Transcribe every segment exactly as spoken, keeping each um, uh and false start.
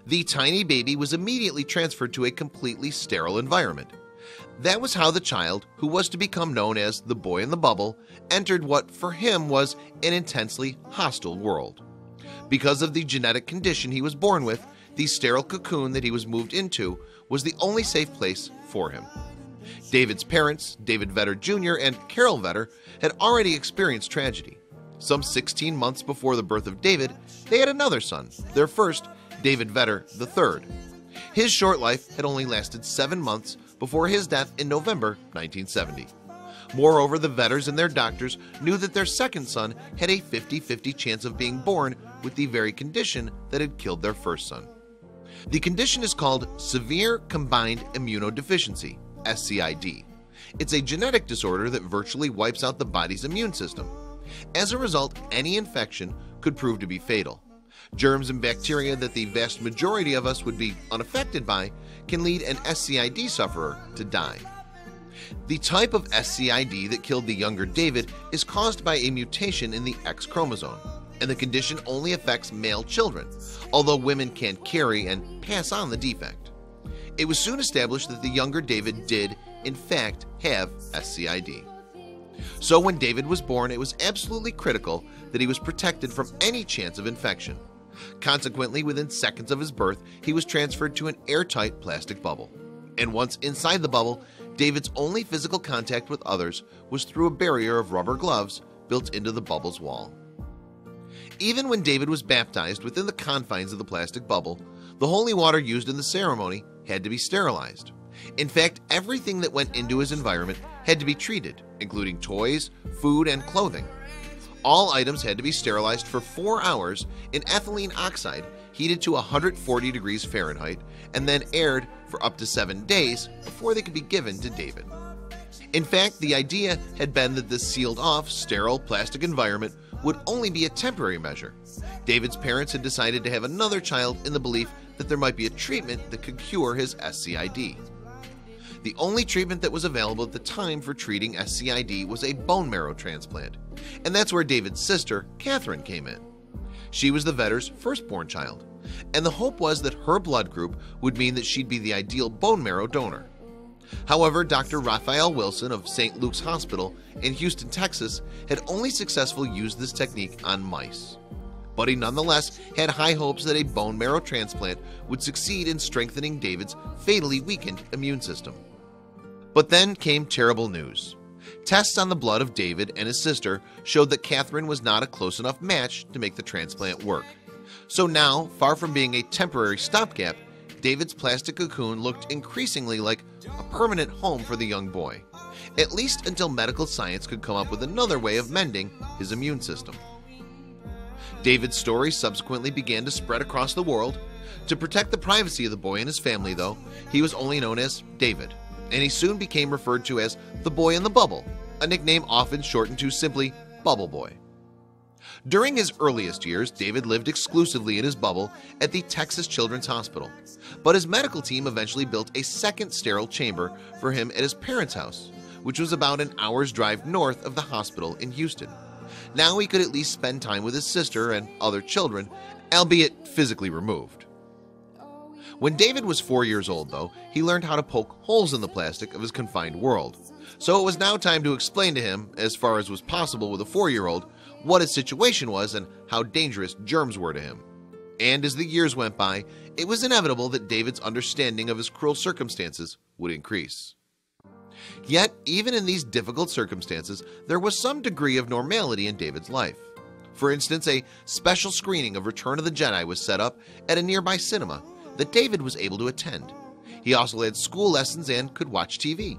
The tiny baby was immediately transferred to a completely sterile environment. That was how the child, who was to become known as the boy in the bubble, entered what for him was an intensely hostile world. Because of the genetic condition he was born with, the sterile cocoon that he was moved into was the only safe place for him. David's parents, David Vetter Junior and Carol Vetter, had already experienced tragedy. Some sixteen months before the birth of David, they had another son, their first, David Vetter the third. His short life had only lasted seven months before his death in November nineteen seventy. Moreover, the Vetters and their doctors knew that their second son had a fifty fifty chance of being born with the very condition that had killed their first son. The condition is called severe combined immunodeficiency, S C I D. It's a genetic disorder that virtually wipes out the body's immune system. As a result, any infection could prove to be fatal. Germs and bacteria that the vast majority of us would be unaffected by can lead an S C I D sufferer to die. The type of S C I D that killed the younger David is caused by a mutation in the X chromosome, and the condition only affects male children, although women can carry and pass on the defect. It was soon established that the younger David did, in fact, have S C I D. So when David was born, it was absolutely critical that he was protected from any chance of infection. Consequently, within seconds of his birth, he was transferred to an airtight plastic bubble. And once inside the bubble, David's only physical contact with others was through a barrier of rubber gloves built into the bubble's wall. Even when David was baptized within the confines of the plastic bubble, the holy water used in the ceremony had to be sterilized. In fact, everything that went into his environment had to be treated, including toys, food, and clothing. All items had to be sterilized for four hours in ethylene oxide heated to one hundred forty degrees Fahrenheit and then aired for up to seven days before they could be given to David. In fact, the idea had been that this sealed-off, sterile plastic environment would only be a temporary measure. David's parents had decided to have another child in the belief that there might be a treatment that could cure his S C I D. The only treatment that was available at the time for treating S C I D was a bone marrow transplant, and that's where David's sister, Catherine, came in. She was the Vetters' firstborn child, and the hope was that her blood group would mean that she'd be the ideal bone marrow donor. However, Doctor Raphael Wilson of Saint Luke's Hospital in Houston, Texas, had only successfully used this technique on mice. But he nonetheless had high hopes that a bone marrow transplant would succeed in strengthening David's fatally weakened immune system. But then came terrible news. Tests on the blood of David and his sister showed that Catherine was not a close enough match to make the transplant work. So now, far from being a temporary stopgap, David's plastic cocoon looked increasingly like a permanent home for the young boy, at least until medical science could come up with another way of mending his immune system. David's story subsequently began to spread across the world. To protect the privacy of the boy and his family, though, he was only known as David, and he soon became referred to as the boy in the bubble, a nickname often shortened to simply Bubble Boy. During his earliest years, David lived exclusively in his bubble at the Texas Children's Hospital, but his medical team eventually built a second sterile chamber for him at his parents' house, which was about an hour's drive north of the hospital in Houston. Now he could at least spend time with his sister and other children, albeit physically removed. When David was four years old, though, he learned how to poke holes in the plastic of his confined world. So it was now time to explain to him, as far as was possible with a four-year-old, what his situation was and how dangerous germs were to him. And as the years went by, it was inevitable that David's understanding of his cruel circumstances would increase. Yet, even in these difficult circumstances, there was some degree of normality in David's life. For instance, a special screening of Return of the Jedi was set up at a nearby cinema that David was able to attend. He also had school lessons and could watch T V.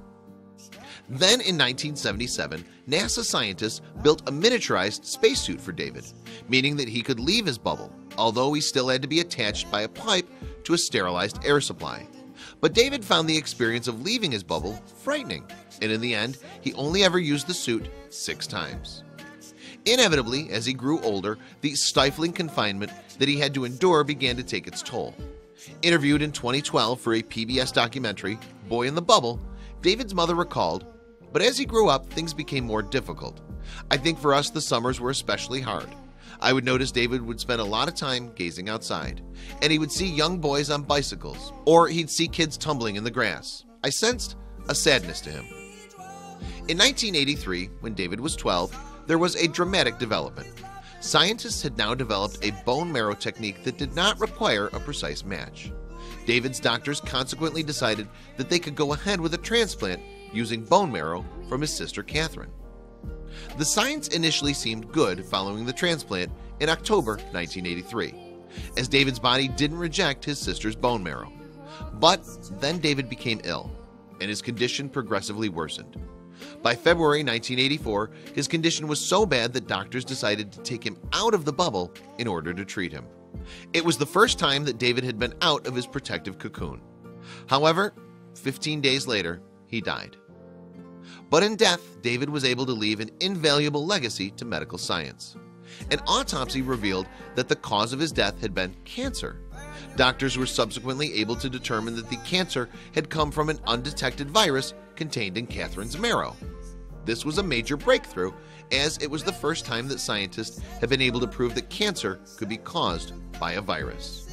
Then in nineteen seventy-seven, NASA scientists built a miniaturized spacesuit for David, meaning that he could leave his bubble, although he still had to be attached by a pipe to a sterilized air supply. But David found the experience of leaving his bubble frightening, and in the end, he only ever used the suit six times. Inevitably, as he grew older, the stifling confinement that he had to endure began to take its toll. Interviewed in twenty twelve for a P B S documentary, Boy in the Bubble, David's mother recalled, "But as he grew up, things became more difficult. I think for us the summers were especially hard. I would notice David would spend a lot of time gazing outside, and he would see young boys on bicycles, or he'd see kids tumbling in the grass. I sensed a sadness to him. In nineteen eighty-three, when David was twelve, there was a dramatic development. Scientists had now developed a bone marrow technique that did not require a precise match. David's doctors consequently decided that they could go ahead with a transplant using bone marrow from his sister Catherine. The science initially seemed good following the transplant in October nineteen eighty-three, as David's body didn't reject his sister's bone marrow. But then David became ill, and his condition progressively worsened. By February nineteen eighty-four, his condition was so bad that doctors decided to take him out of the bubble in order to treat him. It was the first time that David had been out of his protective cocoon. However, fifteen days later, he died. But in death, David was able to leave an invaluable legacy to medical science. An autopsy revealed that the cause of his death had been cancer. Doctors were subsequently able to determine that the cancer had come from an undetected virus contained in Catherine's marrow. This was a major breakthrough, as it was the first time that scientists had been able to prove that cancer could be caused by a virus.